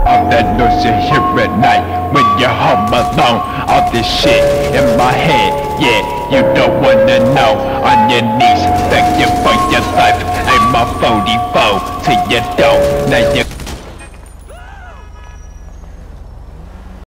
All that noise you hear at night when you're home alone. All this shit in my head, yeah, you don't wanna know. On your knees, begging for your life. Aim my 44 to your door, now you